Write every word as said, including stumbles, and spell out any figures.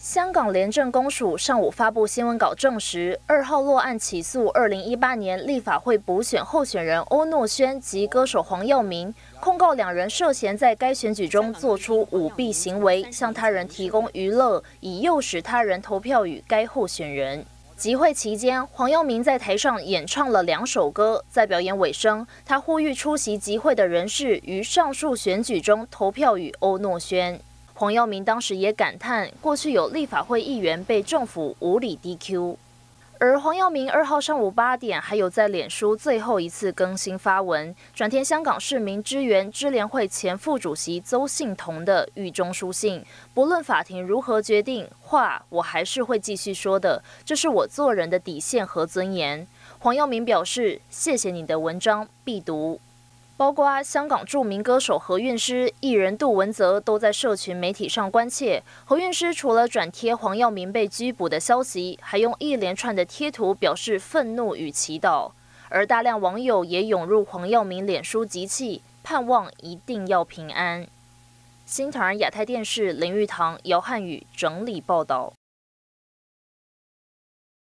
香港廉政公署上午发布新闻稿证实，二号落案起诉二零一八年立法会补选候选人欧诺轩及歌手黄耀明，控告两人涉嫌在该选举中做出舞弊行为，向他人提供娱乐，以诱使他人投票予该候选人。集会期间，黄耀明在台上演唱了两首歌，在表演尾声，他呼吁出席集会的人士于上述选举中投票予欧诺轩。黄耀明当时也感叹，过去有立法会议员被政府无理 D Q。而黄耀明二号上午八点，还有在脸书最后一次更新发文，转贴香港市民支援支联会前副主席邹信同的狱中书信。不论法庭如何决定，话我还是会继续说的，这是我做人的底线和尊严。黄耀明表示：谢谢你的文章，必读。包括香港著名歌手何韵诗、艺人杜汶泽都在社群媒体上关切。何韵诗除了转贴黄耀明被拘捕的消息，还用一连串的贴图表示愤怒与祈祷。而大量网友也涌入黄耀明脸书集气，盼望一定要平安。新唐人亚太电视林玉堂、姚汉宇整理报道。